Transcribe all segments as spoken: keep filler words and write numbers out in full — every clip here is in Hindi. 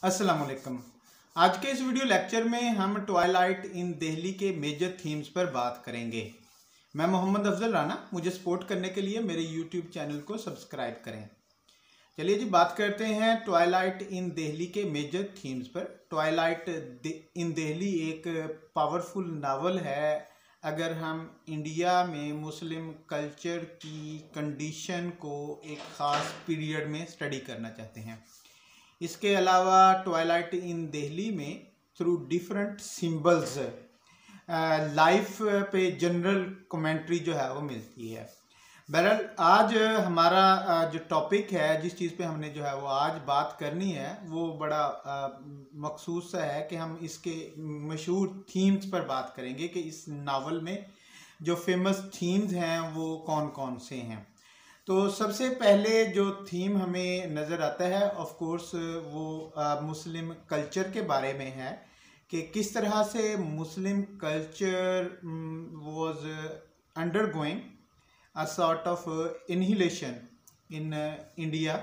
अस्सलाम वालेकुम। आज के इस वीडियो लेक्चर में हम ट्वाइलाइट इन दिल्ली के मेजर थीम्स पर बात करेंगे। मैं मोहम्मद अफजल राना। मुझे सपोर्ट करने के लिए मेरे यूट्यूब चैनल को सब्सक्राइब करें। चलिए जी, बात करते हैं ट्वाइलाइट इन दिल्ली के मेजर थीम्स पर। ट्वाइलाइट इन दिल्ली एक पावरफुल नावल है अगर हम इंडिया में मुस्लिम कल्चर की कंडीशन को एक ख़ास पीरियड में स्टडी करना चाहते हैं। इसके अलावा ट्वाइलाइट इन दिल्ली में थ्रू डिफरेंट सिंबल्स लाइफ पे जनरल कमेंट्री जो है वो मिलती है। बहरहाल आज हमारा जो टॉपिक है, जिस चीज़ पे हमने जो है वो आज बात करनी है, वो बड़ा मखसूस है कि हम इसके मशहूर थीम्स पर बात करेंगे कि इस नावल में जो फेमस थीम्स हैं वो कौन कौन से हैं। तो सबसे पहले जो थीम हमें नज़र आता है ऑफ कोर्स वो आ, मुस्लिम कल्चर के बारे में है कि किस तरह से Muslim culture was undergoing a sort of annihilation in India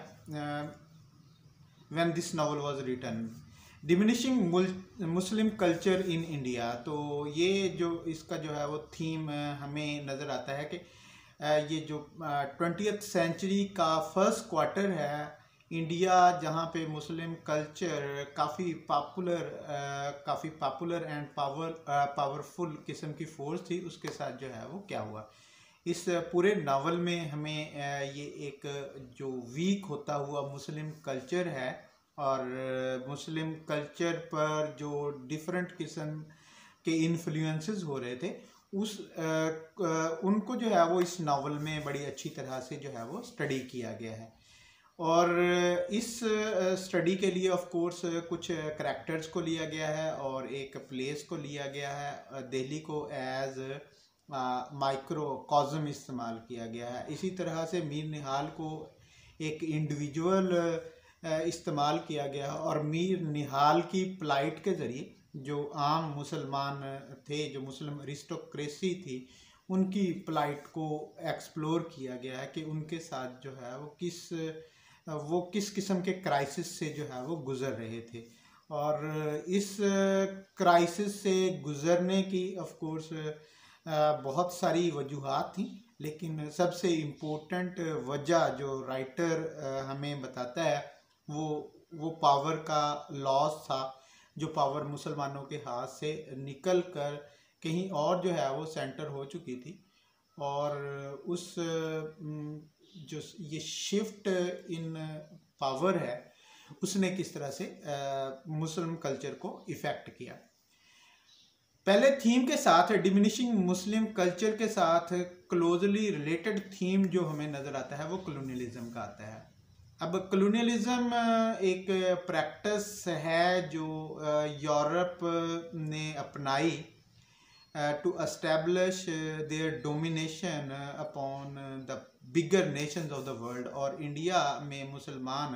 when this novel was written, diminishing Muslim culture in India. तो ये जो इसका जो है वो थीम हमें नज़र आता है कि ये जो ट्वेंटियथ सेंचुरी का फर्स्ट क्वार्टर है, इंडिया जहाँ पे मुस्लिम कल्चर काफ़ी पॉपुलर काफ़ी पॉपुलर एंड पावर पावरफुल किस्म की फोर्स थी, उसके साथ जो है वो क्या हुआ। इस पूरे नावल में हमें ये एक जो वीक होता हुआ मुस्लिम कल्चर है और मुस्लिम कल्चर पर जो डिफरेंट किस्म के इन्फ्लुएंसेस हो रहे थे, उस आ, आ, उनको जो है वो इस नावल में बड़ी अच्छी तरह से जो है वो स्टडी किया गया है। और इस स्टडी के लिए ऑफ कोर्स कुछ करैक्टर्स को लिया गया है और एक प्लेस को लिया गया है, दिल्ली को एज माइक्रोकॉज़म इस्तेमाल किया गया है। इसी तरह से मीर निहाल को एक इंडिविजुअल इस्तेमाल किया गया और मीर निहाल की प्लाइट के ज़रिए जो आम मुसलमान थे, जो मुस्लिम अरिस्टोक्रेसी थी, उनकी प्लाइट को एक्सप्लोर किया गया है कि उनके साथ जो है वो किस वो किस किस्म के क्राइसिस से जो है वो गुज़र रहे थे। और इस क्राइसिस से गुज़रने की ऑफ कोर्स बहुत सारी वजूहात थी, लेकिन सबसे इम्पोर्टेंट वजह जो राइटर हमें बताता है वो वो पावर का लॉस था, जो पावर मुसलमानों के हाथ से निकल कर कहीं और जो है वो सेंटर हो चुकी थी। और उस जो ये शिफ्ट इन पावर है उसने किस तरह से मुस्लिम कल्चर को इफ़ेक्ट किया। पहले थीम के साथ डिमिनिशिंग मुस्लिम कल्चर के साथ क्लोजली रिलेटेड थीम जो हमें नज़र आता है वो कॉलोनियलिज्म का आता है। अब कॉलोनियलिज्म एक प्रैक्टिस है जो यूरोप ने अपनाई to establish their domination upon the bigger nations of the world. और इंडिया में मुसलमान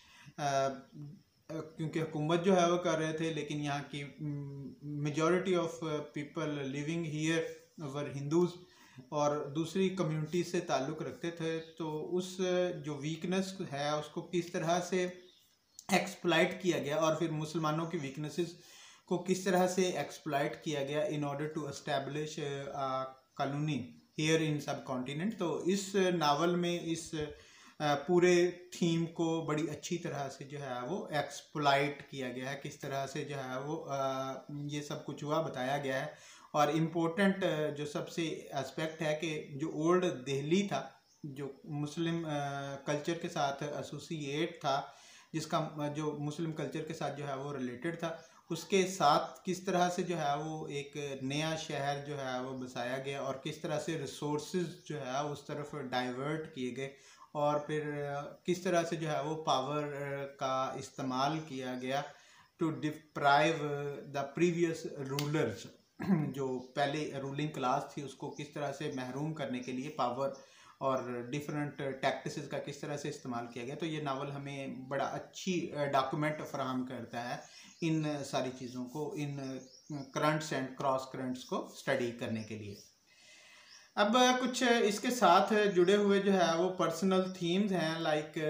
क्योंकि हुकूमत जो है वो कर रहे थे, लेकिन यहाँ की majority of people living here were Hindus और दूसरी कम्युनिटी से ताल्लुक़ रखते थे। तो उस जो वीकनेस है उसको किस तरह से एक्सप्लॉइट किया गया और फिर मुसलमानों की वीकनेसेस को किस तरह से एक्सप्लॉइट किया गया in order to establish colony here in subcontinent. तो इस नावल में इस पूरे थीम को बड़ी अच्छी तरह से जो है वो एक्सप्लॉइट किया गया है, किस तरह से जो है वो ये सब कुछ हुआ बताया गया है। और इम्पोर्टेंट जो सबसे एस्पेक्ट है कि जो ओल्ड दिल्ली था, जो मुस्लिम कल्चर के साथ एसोसिएट था, जिसका जो मुस्लिम कल्चर के साथ जो है वो रिलेटेड था, उसके साथ किस तरह से जो है वो एक नया शहर जो है वो बसाया गया और किस तरह से रिसोर्सेज जो है उस तरफ डाइवर्ट किए गए और फिर किस तरह से जो है वो पावर का इस्तेमाल किया गया to deprive the previous rulers. जो पहले रूलिंग क्लास थी उसको किस तरह से महरूम करने के लिए पावर और डिफरेंट टैक्टिसेस का किस तरह से इस्तेमाल किया गया। तो ये नावल हमें बड़ा अच्छी डॉक्यूमेंट फराहम करता है इन सारी चीज़ों को, इन करंट्स एंड क्रॉस करंट्स को स्टडी करने के लिए। अब कुछ इसके साथ जुड़े हुए जो है वो पर्सनल थीम्स हैं, लाइक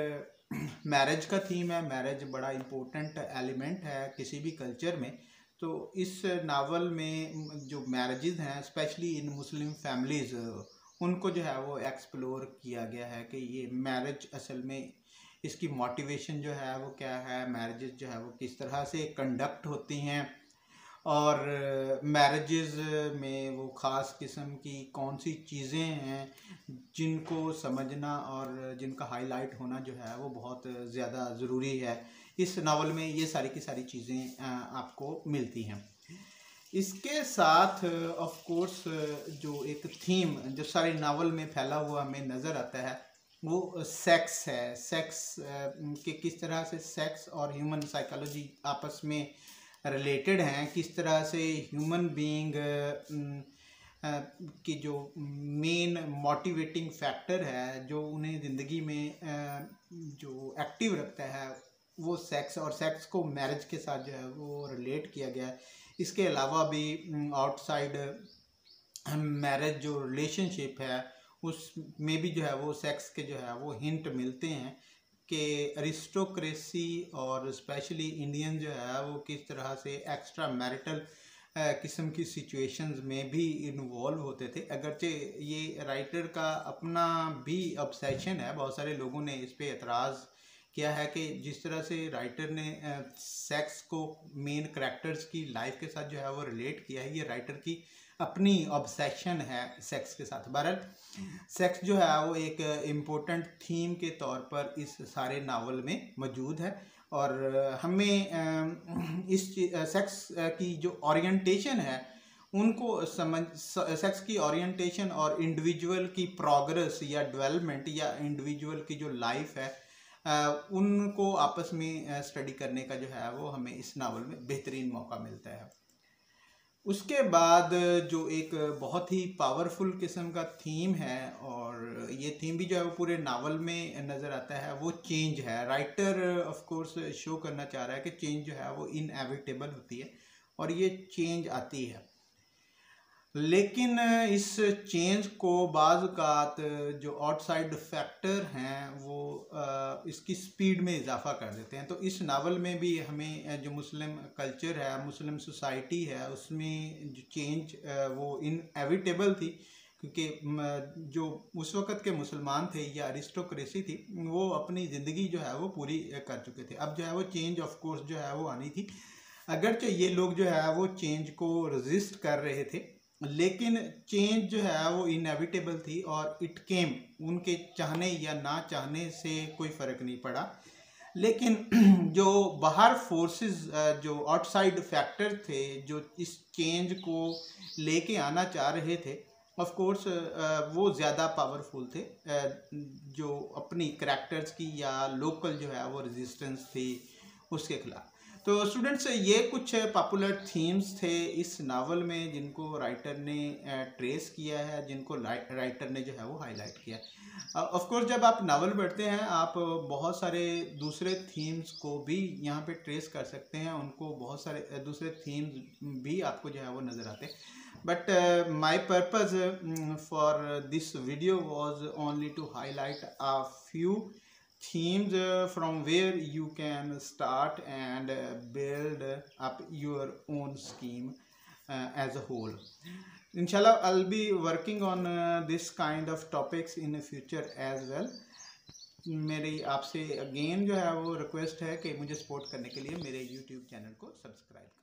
मैरिज का थीम है। मैरिज बड़ा इम्पोर्टेंट एलिमेंट है किसी भी कल्चर में। तो इस नावल में जो मैरिजेस हैं स्पेशली इन मुस्लिम फैमिलीज़, उनको जो है वो एक्सप्लोर किया गया है कि ये मैरिज असल में इसकी मोटिवेशन जो है वो क्या है, मैरिजेस जो है वो किस तरह से कंडक्ट होती हैं, और मैरिजेस में वो ख़ास किस्म की कौन सी चीज़ें हैं जिनको समझना और जिनका हाईलाइट होना जो है वो बहुत ज़्यादा ज़रूरी है। इस नावल में ये सारी की सारी चीज़ें आपको मिलती हैं। इसके साथ ऑफ कोर्स जो एक थीम जो सारे नावल में फैला हुआ हमें नज़र आता है वो सेक्स है। सेक्स के किस तरह से सेक्स और ह्यूमन साइकोलॉजी आपस में रिलेटेड हैं, किस तरह से ह्यूमन बीइंग की जो मेन मोटिवेटिंग फैक्टर है जो उन्हें ज़िंदगी में जो एक्टिव रखता है वो सेक्स, और सेक्स को मैरिज के साथ जो है वो रिलेट किया गया है। इसके अलावा भी आउटसाइड मैरिज जो रिलेशनशिप है उसमें भी जो है वो सेक्स के जो है वो हिंट मिलते हैं कि अरिस्टोक्रेसी और स्पेशली इंडियन जो है वो किस तरह से एक्स्ट्रा मैरिटल किस्म की सिचुएशंस में भी इन्वॉल्व होते थे। अगरचे ये राइटर का अपना भी ऑब्सेशन है, बहुत सारे लोगों ने इस पे एतराज़ किया है कि जिस तरह से राइटर ने सेक्स को मेन करैक्टर्स की लाइफ के साथ जो है वो रिलेट किया है, ये राइटर की अपनी ऑब्सेशन है सेक्स के साथ। बहरहाल सेक्स जो है वो एक इम्पोर्टेंट थीम के तौर पर इस सारे नावल में मौजूद है, और हमें इस सेक्स की जो ओरिएंटेशन है उनको समझ, सेक्स की ओरिएंटेशन और इंडिविजुअल की प्रोग्रेस या डेवलपमेंट या इंडिविजुअल की जो लाइफ है उनको आपस में स्टडी करने का जो है वो हमें इस नावल में बेहतरीन मौका मिलता है। उसके बाद जो एक बहुत ही पावरफुल किस्म का थीम है, और ये थीम भी जो है वो पूरे नावल में नज़र आता है, वो चेंज है। राइटर ऑफ कोर्स शो करना चाह रहा है कि चेंज जो है वो इनएविटेबल होती है और ये चेंज आती है, लेकिन इस चेंज को बाज़ औक़ात जो आउटसाइड फैक्टर हैं वो इसकी स्पीड में इजाफा कर देते हैं। तो इस नावल में भी हमें जो मुस्लिम कल्चर है, मुस्लिम सोसाइटी है, उसमें जो चेंज वो इनएविटेबल थी, क्योंकि जो उस वक़्त के मुसलमान थे या अरिस्टोक्रेसी थी वो अपनी ज़िंदगी जो है वो पूरी कर चुके थे। अब जो है वो चेंज ऑफ कोर्स जो है वो आनी थी। अगरचे ये लोग जो है वो चेंज को रजिस्ट कर रहे थे, लेकिन चेंज जो है वो इनएविटेबल थी और इट केम। उनके चाहने या ना चाहने से कोई फ़र्क नहीं पड़ा, लेकिन जो बाहर फोर्सेस, जो आउटसाइड फैक्टर थे जो इस चेंज को लेके आना चाह रहे थे, ऑफ कोर्स वो ज़्यादा पावरफुल थे जो अपनी करैक्टर्स की या लोकल जो है वो रेजिस्टेंस थी उसके खिलाफ। तो स्टूडेंट्स, ये कुछ पॉपुलर थीम्स थे इस नावल में जिनको राइटर ने ट्रेस किया है, जिनको राइटर ने जो है वो हाईलाइट किया है। ऑफ कोर्स जब आप नावल पढ़ते हैं आप बहुत सारे दूसरे थीम्स को भी यहाँ पे ट्रेस कर सकते हैं, उनको बहुत सारे दूसरे थीम्स भी आपको जो है वो नज़र आते हैं। But my purpose for this video was only to highlight a few themes uh, from where you can start and uh, build up your own scheme uh, as a whole. Inshallah, I'll be working on uh, this kind of topics in the future as well. मेरी आपसे अगेन जो है वो रिक्वेस्ट है कि मुझे सपोर्ट करने के लिए मेरे यूट्यूब चैनल को सब्सक्राइब